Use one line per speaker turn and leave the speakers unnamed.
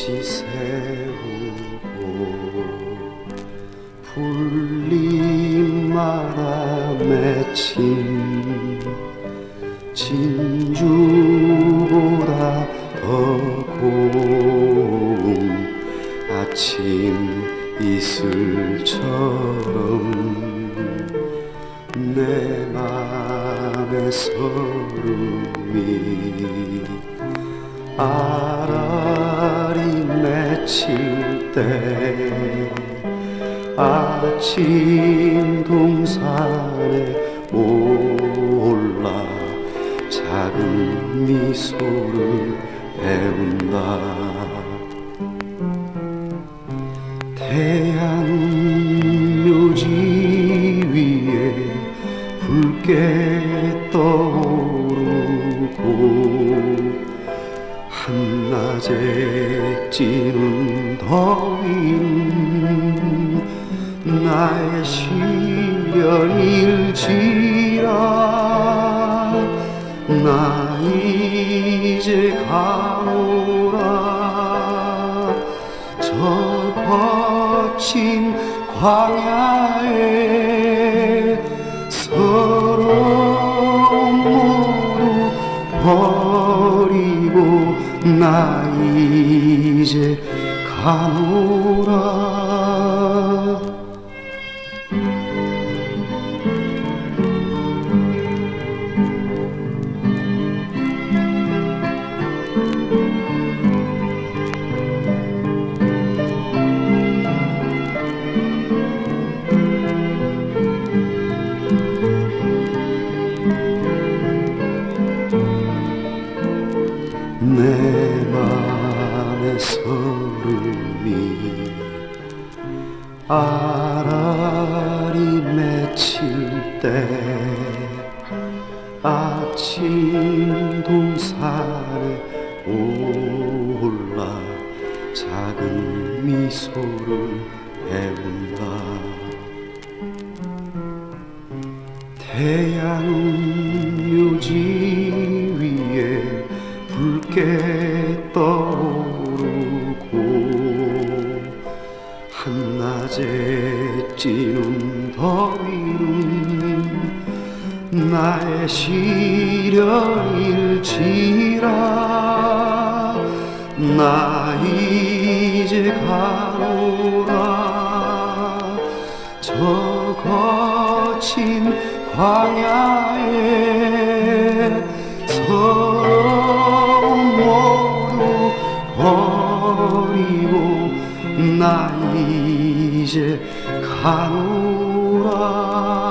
세우고 풀잎마다 맺힌 진주보다 더 고운 아침 이슬처럼 내 맘의 설움이 아라리 맺힐 때 아침 동산에 올라 작은 미소를 배운다. 태양 묘지 위에 붉게 떠오르고 한낮에 찌는 더위는 나의 시련일지라. 나 이제 가노라. 저 거친 광야에 서러움 모두 버리고 나 이제 가노라. 내 맘의 설움이 아라리 맺힐 때 아침 동산에 올라 작은 미소를 배운다. 태양 묘지 위에 붉게 떠오르고 한낮에 찌는 더위는 나의 시련일지라. 나 이제 가노라. 저 거친 광야에 서러움 모두 버리고 나 이제 가노라.